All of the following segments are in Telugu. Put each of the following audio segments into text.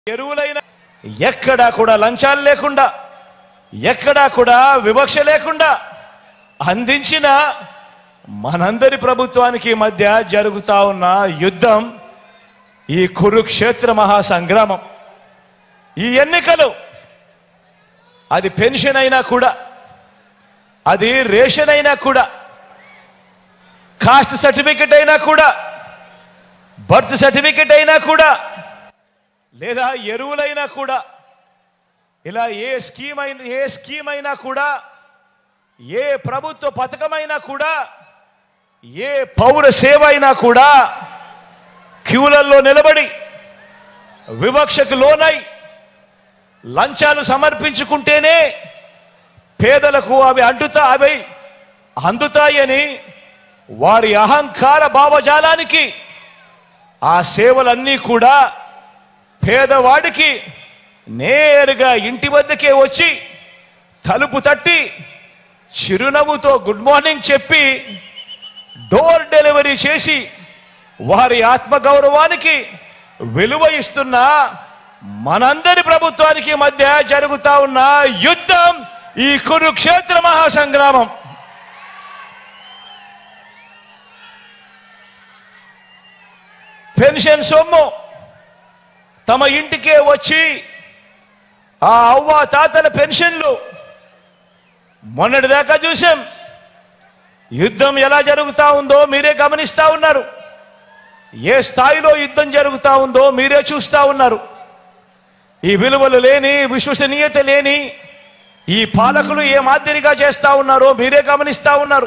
ఎరువులైన ఎక్కడా కూడా లంచాలు లేకుండా ఎక్కడా కూడా వివక్ష లేకుండా అందించిన మనందరి ప్రభుత్వానికి మధ్య జరుగుతా ఉన్న యుద్ధం ఈ కురుక్షేత్ర మహాసంగ్రామం. ఈ ఎన్నికలు అది పెన్షన్ అయినా కూడా, అది రేషన్ అయినా కూడా, కాస్ట్ సర్టిఫికెట్ అయినా కూడా, బర్త్ సర్టిఫికెట్ అయినా కూడా, లేదా ఎరువులైనా కూడా, ఇలా ఏ స్కీమ్ అయినా కూడా, ఏ ప్రభుత్వ పథకమైనా కూడా, ఏ పౌర సేవ అయినా కూడా క్యూలలో నిలబడి వివక్షకు లోనై లంచాలు సమర్పించుకుంటేనే పేదలకు అవి అందుతాయని వారి అహంకార భావజాలానికి ఆ సేవలన్నీ కూడా పేదవాడికి నేరుగా ఇంటి వద్దకే వచ్చి తలుపు తట్టి చిరునవ్వుతో గుడ్ మార్నింగ్ చెప్పి డోర్ డెలివరీ చేసి వారి ఆత్మగౌరవానికి విలువ ఇస్తున్న మనందరి ప్రభుత్వానికి మధ్య జరుగుతా ఉన్న యుద్ధం ఈ కురుక్షేత్ర మహాసంగ్రామం. పెన్షన్ సొమ్ము తమ ఇంటికే వచ్చి ఆ అవ్వ తాతల పెన్షన్లు మొన్నటిదాకా చూసాం. యుద్ధం ఎలా జరుగుతా ఉందో మీరే గమనిస్తా ఉన్నారు. ఏ స్థాయిలో యుద్ధం జరుగుతా ఉందో మీరే చూస్తా ఉన్నారు. ఈ విలువలు లేని, విశ్వసనీయత లేని ఈ పాలకులు ఏ మాదిరిగా చేస్తా ఉన్నారో మీరే గమనిస్తా ఉన్నారు.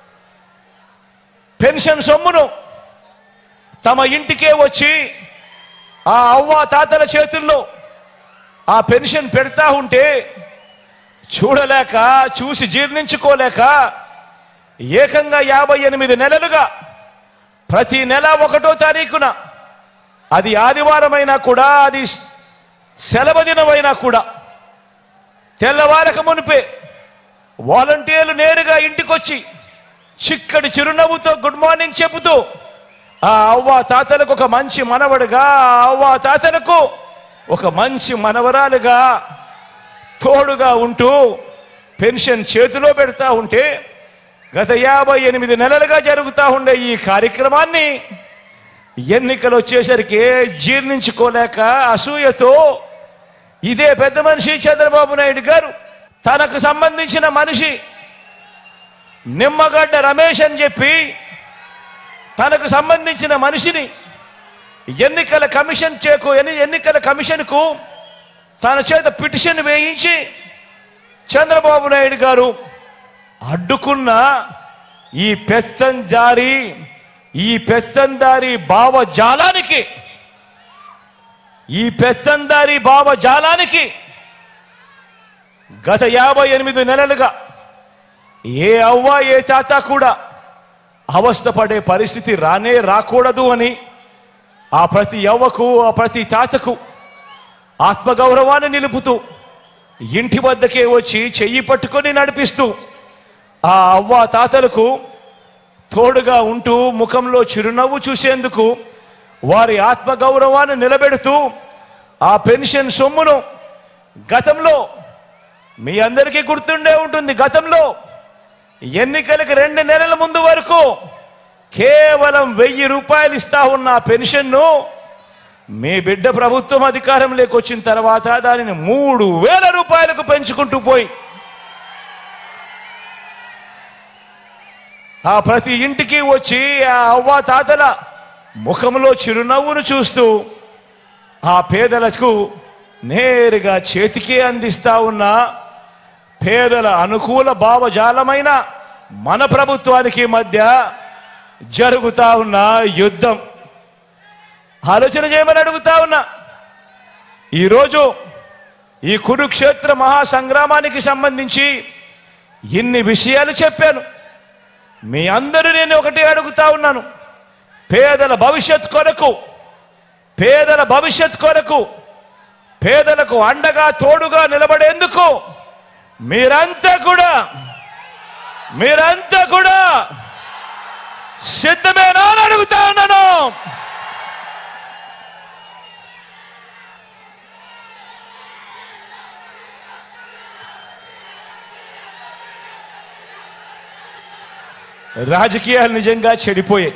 పెన్షన్ సొమ్మును తమ ఇంటికే వచ్చి ఆ అవ్వ తాతల చేతుల్లో ఆ పెన్షన్ పెడతా ఉంటే చూడలేక, చూసి జీర్ణించుకోలేక ఏకంగా 58 నెలలుగా ప్రతి నెల 1వ తారీఖున, అది ఆదివారమైనా కూడా, అది సెలవు దినమైనా కూడా, తెల్లవారక మునిపే వాలంటీర్లు నేరుగా ఇంటికొచ్చి చిక్కడి చిరునవ్వుతో గుడ్ మార్నింగ్ చెబుతూ ఆ అవ్వ తాతలకు ఒక మంచి మనవడుగా, ఆ అవ్వ తాతలకు ఒక మంచి మనవరాలుగా తోడుగా ఉంటూ పెన్షన్ చేతిలో పెడతా ఉంటే గత 58 నెలలుగా జరుగుతూ ఉండే ఈ కార్యక్రమాన్ని ఎన్నికలు వచ్చేసరికి జీర్ణించుకోలేక అసూయతో ఇదే పెద్ద మనిషి చంద్రబాబు నాయుడు గారు తనకు సంబంధించిన మనిషి నిమ్మగడ్డ రమేష్ అని చెప్పి తనకు సంబంధించిన మనిషిని ఎన్నికల కమిషన్కు తన చేత పిటిషన్ వేయించి చంద్రబాబు నాయుడు గారు అడ్డుకున్న ఈ పెత్తందారి భావజాలానికి గత 58 నెలలుగా ఏ అవ్వ ఏ తాత కూడా అవస్థపడే పరిస్థితి రాకూడదు అని ఆ ప్రతి అవ్వకు, ఆ ప్రతి తాతకు ఆత్మగౌరవాన్ని నిలుపుతూ ఇంటి వద్దకే వచ్చి చెయ్యి పట్టుకొని నడిపిస్తూ ఆ అవ్వ తాతలకు తోడుగా ఉంటూ ముఖంలో చిరునవ్వు చూసేందుకు వారి ఆత్మగౌరవాన్ని నిలబెడుతూ ఆ పెన్షన్ సొమ్మును గతంలో మీ అందరికీ గుర్తుండే ఉంటుంది. గతంలో ఎన్నికలకు 2 నెలల ముందు వరకు కేవలం 1000 రూపాయలు ఇస్తా ఉన్న ఆ పెన్షన్ను మీ బిడ్డ ప్రభుత్వం అధికారంలోకి వచ్చిన తర్వాత దానిని 3000 రూపాయలకు పెంచుకుంటూ పోయి ఆ ప్రతి ఇంటికి వచ్చి ఆ అవ్వ తాతల ముఖంలో చిరునవ్వును చూస్తూ ఆ పేదలకు నేరుగా చేతికే అందిస్తా ఉన్న పేదల అనుకూల భావజాలమైన మన ప్రభుత్వానికి మధ్య జరుగుతా ఉన్న యుద్ధం ఆలోచన చేయమని అడుగుతా ఉన్నా. ఈరోజు ఈ కురుక్షేత్ర మహాసంగ్రామానికి సంబంధించి ఇన్ని విషయాలు చెప్పాను. మీ అందరూ నేను ఒకటే అడుగుతా ఉన్నాను. పేదల భవిష్యత్ కొరకు పేదలకు అండగా తోడుగా నిలబడేందుకు మీరంతా కూడా సిద్ధమేనా అని అడుగుతా ఉన్నాను. రాజకీయాలు నిజంగా చెడిపోయాయి,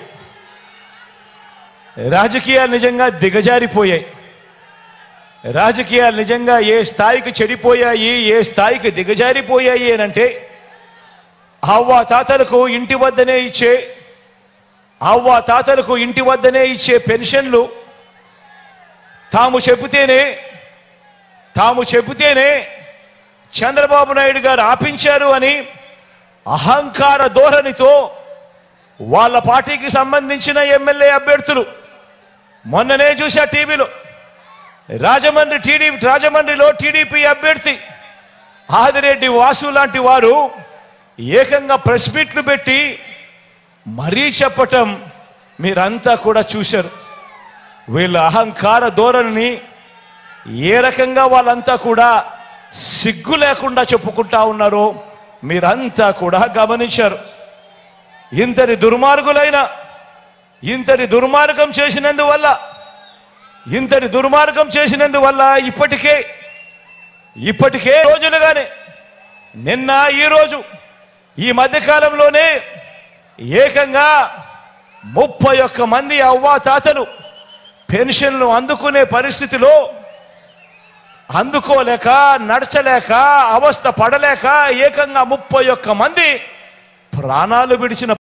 రాజకీయాలు నిజంగా దిగజారిపోయాయి, రాజకీయాలు నిజంగా ఏ స్థాయికి చెడిపోయాయి, ఏ స్థాయికి దిగజారిపోయాయి అనంటే అవ్వ తాతలకు ఇంటి వద్దనే ఇచ్చే పెన్షన్లు తాము చెబితేనే చంద్రబాబు నాయుడు గారు ఆపించారు అని అహంకార ధోరణితో వాళ్ళ పార్టీకి సంబంధించిన ఎమ్మెల్యే అభ్యర్థులు, మొన్ననే చూసా టీవీలో, రాజమండ్రిలో టీడీపీ అభ్యర్థి ఆదిరెడ్డి వాసు లాంటి వారు ఏకంగా ప్రెస్ మీట్లు పెట్టి మరీ చెప్పటం మీరంతా కూడా చూశారు. వీళ్ళ అహంకార ధోరణిని ఏ రకంగా వాళ్ళంతా కూడా సిగ్గు లేకుండా చెప్పుకుంటా ఉన్నారో మీరంతా కూడా గమనించారు. ఇంతటి దుర్మార్గం చేసినందువల్ల ఇప్పటికే రోజులుగానే నిన్న ఈ రోజు ఈ మధ్యకాలంలోనే ఏకంగా 31 మంది అవ్వాతాతలు పెన్షన్లు అందుకునే పరిస్థితిలో అందుకోలేక, నడచలేక, అవస్థ పడలేక ఏకంగా 31 మంది ప్రాణాలు విడిచిన